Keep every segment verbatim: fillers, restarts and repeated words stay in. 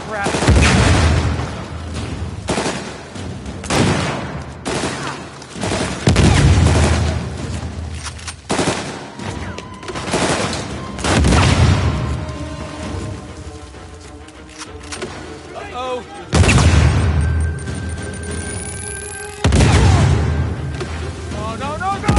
crap. Uh-oh. Oh, no, no, no!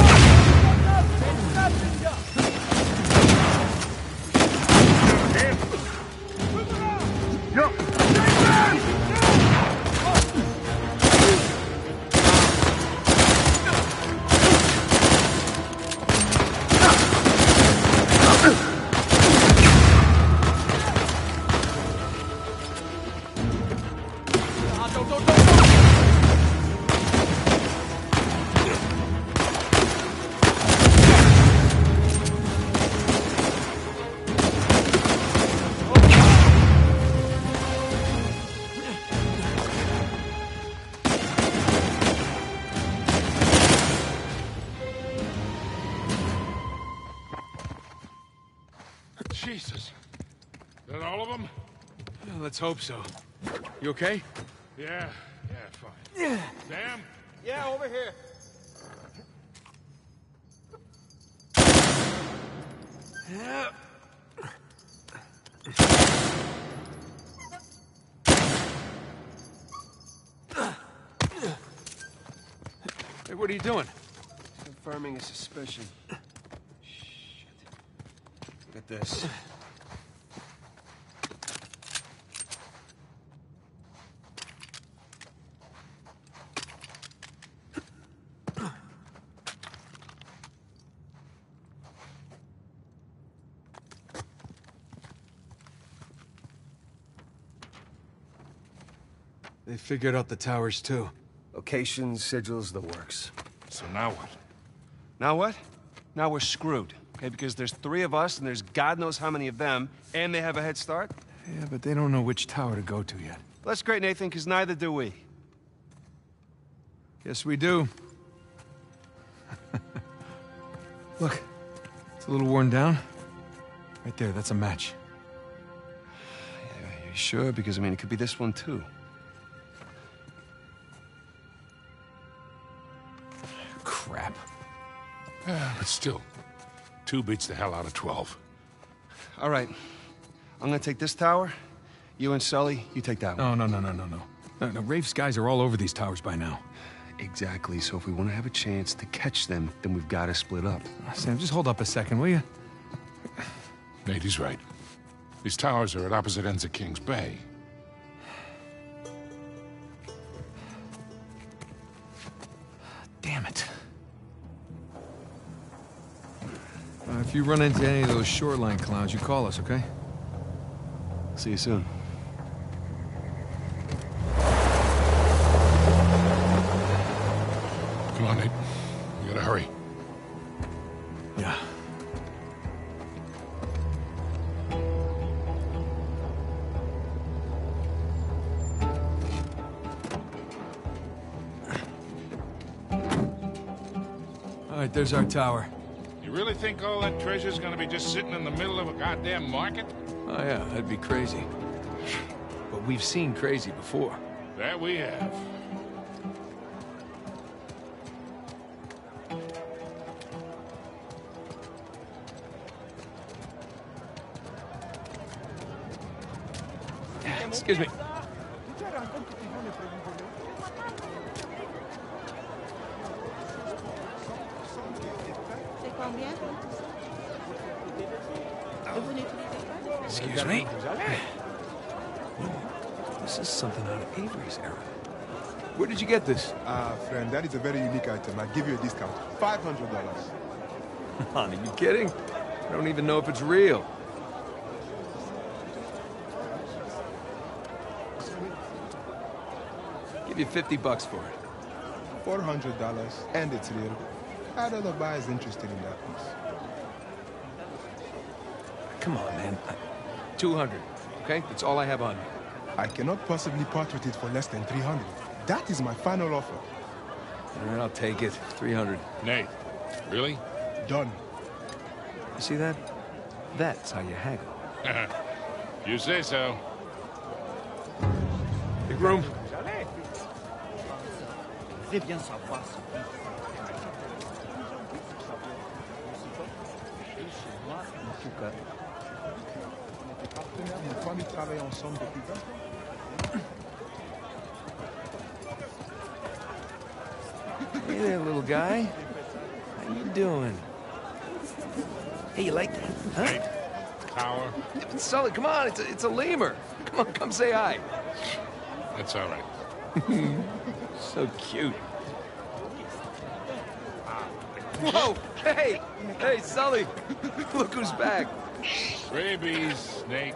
Jesus. Is that all of them? Well, let's hope so. You okay? Yeah, yeah, fine. Yeah. Sam? Yeah, over here. Yeah. Hey, what are you doing? Confirming a suspicion. Shit. Look at this. They figured out the towers, too. Locations, sigils, the works. So now what? Now what? Now we're screwed. Okay, because there's three of us, and there's God knows how many of them, and they have a head start? Yeah, but they don't know which tower to go to yet. Well, that's great, Nathan, because neither do we. Yes, we do. Look, it's a little worn down. Right there, that's a match. Yeah, you sure? Because, I mean, it could be this one, too. Crap. But still, two beats the hell out of twelve. All right. I'm gonna take this tower. You and Sully, you take that one. No, no, no, no, no, no. No, no, Rafe's guys are all over these towers by now. Exactly. So if we want to have a chance to catch them, then we've got to split up. Uh, Sam, just hold up a second, will you? Nate, he's right. These towers are at opposite ends of Kings Bay. Damn it. Uh, if you run into any of those shoreline clowns, you call us, okay? See you soon. Come on, Nate. We gotta hurry. Yeah. All right, there's our tower. You really think all that treasure's gonna be just sitting in the middle of a goddamn market? Oh, yeah, that'd be crazy. But we've seen crazy before. That we have. Excuse me. Excuse me? This is something out of Avery's era. Where did you get this? Ah, uh, friend, that is a very unique item. I'll give you a discount. five hundred dollars. Come on, are you kidding? I don't even know if it's real. Give you fifty bucks for it. four hundred dollars, and it's real. How do the buyers interested in that piece? Come on, man. two hundred, okay? That's all I have on me. I cannot possibly part with it for less than three hundred. That is my final offer. All right, I'll take it. three hundred. Nate, really? Done. You see that? That's how you haggle. You say so. groom. Une famille travaille ensemble depuis longtemps. Hey there, little guy. How you doing? Hey, you like that? Huh? Hey, tower. Sully, come on, it's a, it's a lemur. Come on, come say hi. That's all right. So cute. Whoa! Hey! Hey, Sully! Look who's back. Rabies, Nate.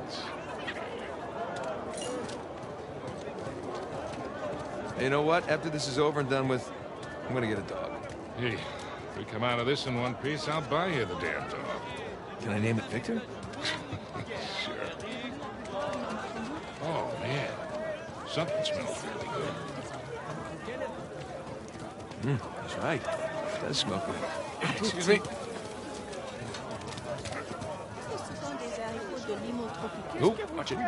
You know what? After this is over and done with, I'm gonna get a dog. Hey, if we come out of this in one piece, I'll buy you the damn dog. Can I name it Victor? Sure. Oh, man. Something smells really good. Hmm, that's right. It does smell good. Excuse me. Oh, watch it.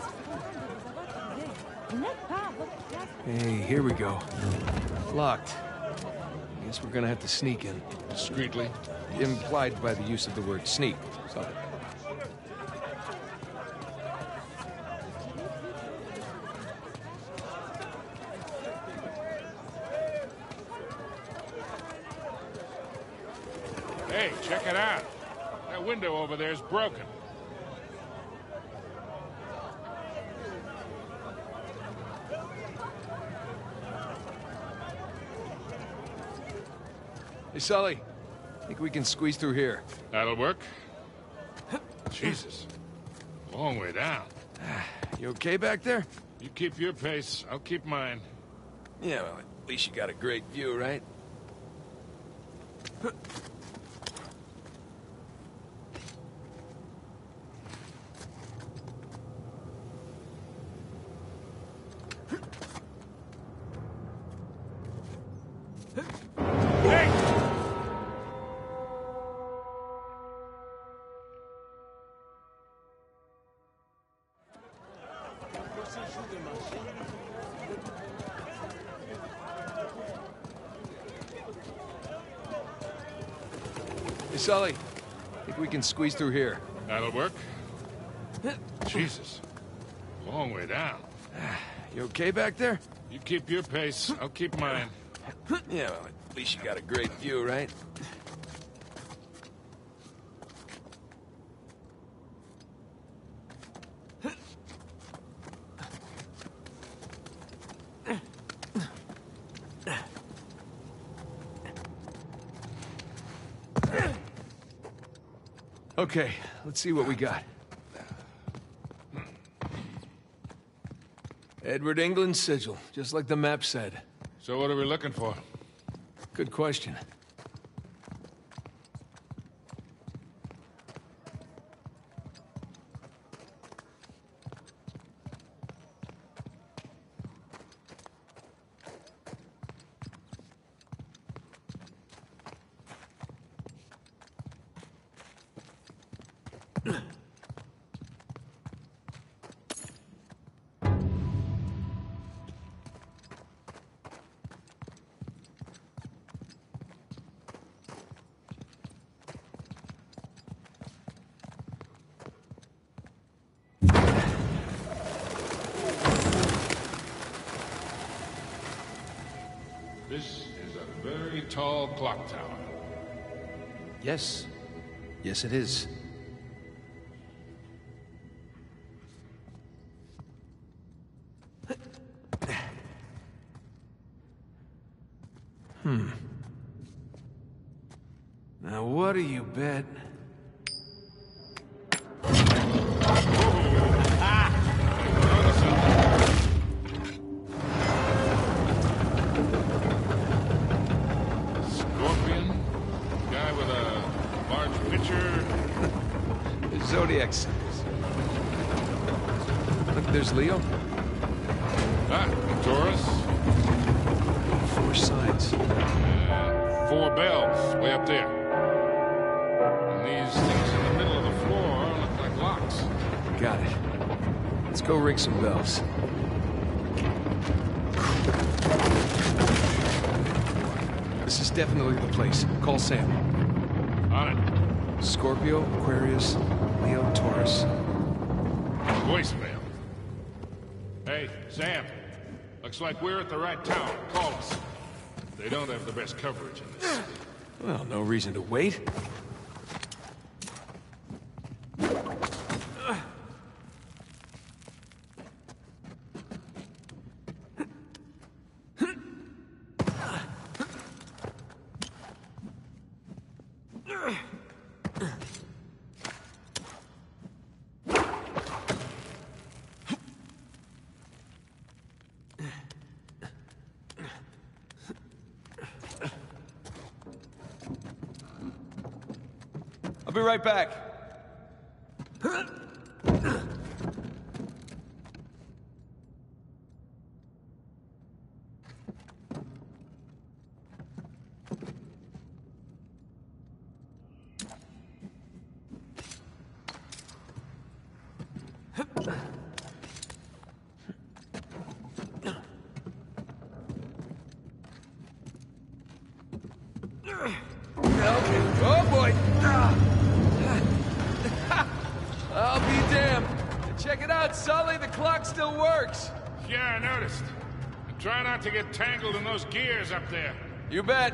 Hey, here we go. Locked. Guess we're gonna have to sneak in. Discreetly. Implied by the use of the word sneak. So. Hey, check it out. That window over there is broken. Hey, Sully. Think we can squeeze through here. That'll work. Jesus. Long way down. You okay back there? You keep your pace, I'll keep mine. Yeah, well, at least you got a great view, right? Hey, Sully. Think we can squeeze through here. That'll work. Jesus. Long way down. You okay back there? You keep your pace, I'll keep mine. Yeah, well, at least you got a great view, right? Okay, let's see what we got. Edward England sigil, just like the map said. So what are we looking for? Good question. This is a very tall clock tower. Yes. Yes, it is. Hmm. Now, what do you bet? Scorpion? Guy with a large pitcher? Zodiac symbols. Look, there's Leo. Ah, Taurus. Four signs. And four bells way up there. And these things in the middle of the floor look like locks. Got it. Let's go ring some bells. This is definitely the place. Call Sam. On it. Scorpio, Aquarius, Leo, Taurus. Voicemail. Hey, Sam. Looks like we're at the right town. Call us. They don't have the best coverage in this city. Well, no reason to wait. I'll be right back. Okay. Oh boy. I'll be damned. Check it out, Sully. The clock still works. Yeah, I noticed. And try not to get tangled in those gears up there. You bet.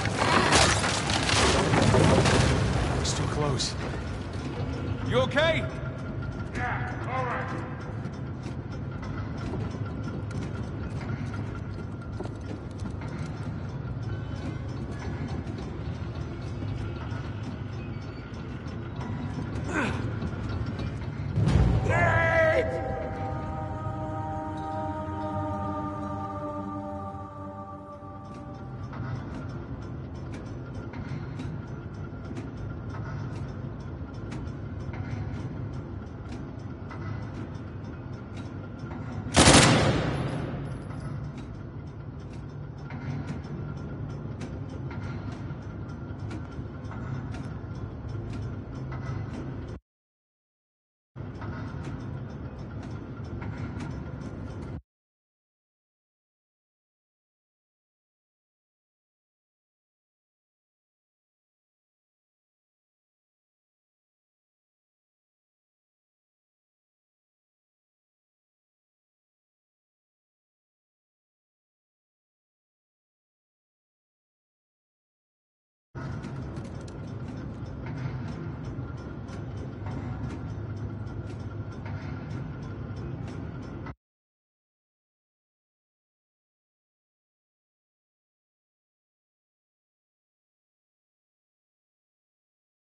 You okay?